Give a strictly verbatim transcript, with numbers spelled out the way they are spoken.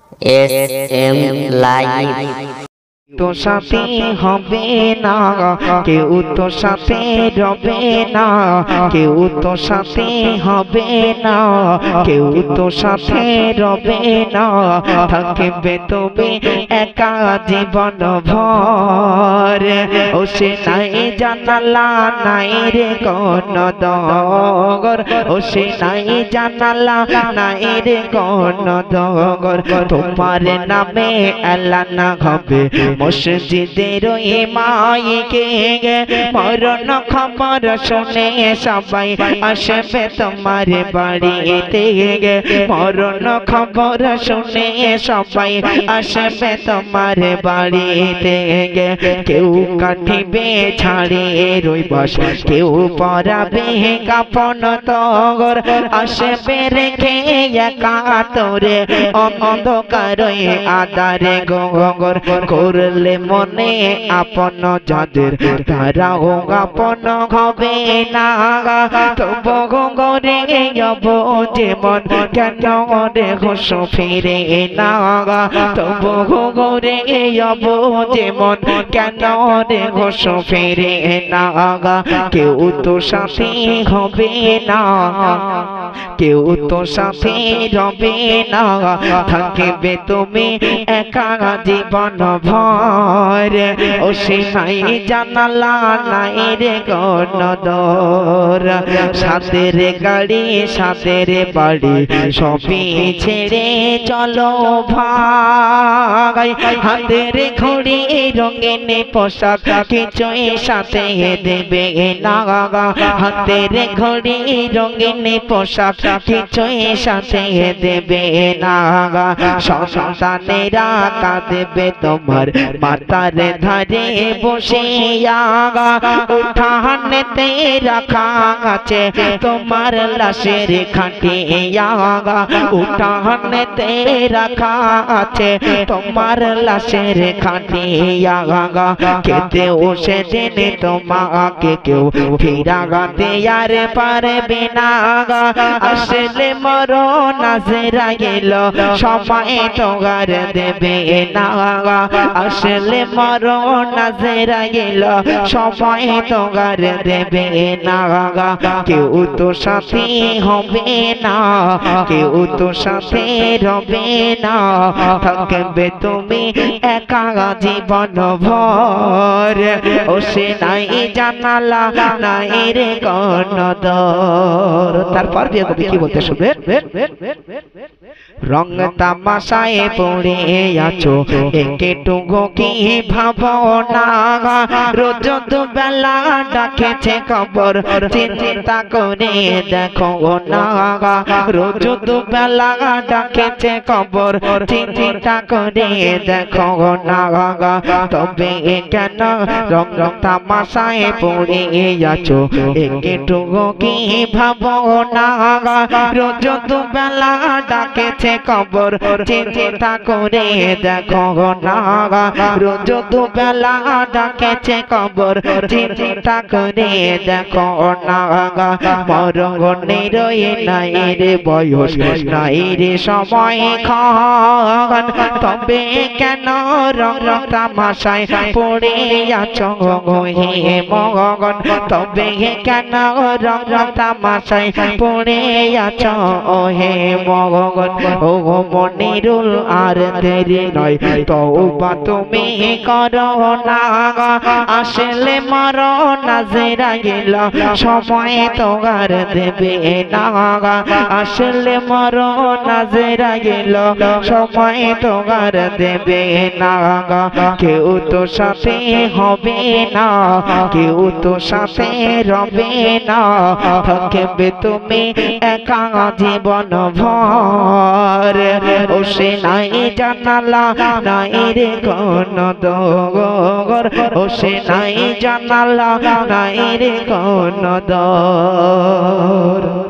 S M live. তো সাথে হবে না কেউ, তো সাথে রবে না কেউ, তো সাথে হবে না কেউ, তো সাথে রবে না। থাকবে তুমি একা জীবন ভর, ও সে নাই জানালা নাই রে কোন দগর, ও সে নাই জানালা নাই রে কোন দগর। তোমার নামে এলান হবে মসজিদের মাইকে, মরণ খবর শুনে সবাই আসবে তোমার বাড়িতে, মরণ খবর শুনে সবাই আসবে তোমার বাড়িতে। কেউ কাটিবে ছাড়ে রইবাস, কেউ পরাবে কাপন তগর, আসবে রেখে একা তোরে অন্ধকারে আদারে গগর। করলে মনে আপন যাদের তারাও আপন হবে না, তবু গরে যাব যেমন কেন রে ঘোষ ফিরে না, তবু গরে যাব যেমন কেন রে ঘোষ ফিরে না। কেউ তো সাথে হবে না কেউ, তো সাথে রবে না। থাকবে তুমি একা জীবন ভর, ও সে নাই জানালা নাই রে কোন দর। সাদের গাড়ি সাদের বাড়ি সবই ছেড়ে চলো ভাই, হাতের ঘড়ি রঙিন পোশাক কিছুই সাথে দেবে না, হাতের ঘড়ি রঙিন পোশাক কিছুই সাথে দেবে না। সন্তানেরা কাঁদবে তোমার মাতার ধারে বসে, উঠানেতে রাখা আছে তোমার লাশের খাটিয়া, উঠানেতে রাখা আছে তোমার লাশের খাটিয়া। কেতেও সেদিন তোমাকে কেউ ফিরাতে আর পারবে না, আসলে মরণ আজরাইল সময় তোমার দেবে না, আসলে মরণ আজরাইল সময় তোমার দেবে না। কেউ তো সাথে হবে না কেউ, তো সাথে রবে না। থাকবে তুমি একা জীবন ভর, ও সে নাই জানালা নাই রে কোন দর। তারপর বিয়ে কবি কি বলতে শুনবেন। রং তামাশায় পড়ে আছো একটুকু কি ভাবনা, রোজ দুবেলা ডাকেছে কবর চিন্তা করে দেখো না, রোজ দুবেলা ডাকেছে কবর চিন্তা করে দেখো না। তবে কেন রং তামাশায় পড়ে আছো একটুকু কি ভাবনা, রোজ দুবেলা ডাকেছে কবর চিন্তা করে দেখো না, রোজ দুবেলা ডাকেছে কবর চিন্তা করে দেখো না। মরণের নাই রে বয়স নাই রে সময় খান, তবে কেন রং তামাশায় পড়ে আছো হে মগন, তবে কেন রং তামাশায় পড়ে আছো হে মগন। ও মনিরুল আর দেরি নয় তওবা তুমি করো না, আসলে মরণ আজরাইল সময় তোমার দেবে না, আসলে মরণ আজরাইল সময় তোমার দেবে না। কেউ তো সাথে হবে না কেউ, তো সাথে রবে না। থাকবে তুমি একা জীবন ভর, ও সে নাই জানালা নাই রে কোন দগর, ও সে নাই জানালা নাই রে কোন দর।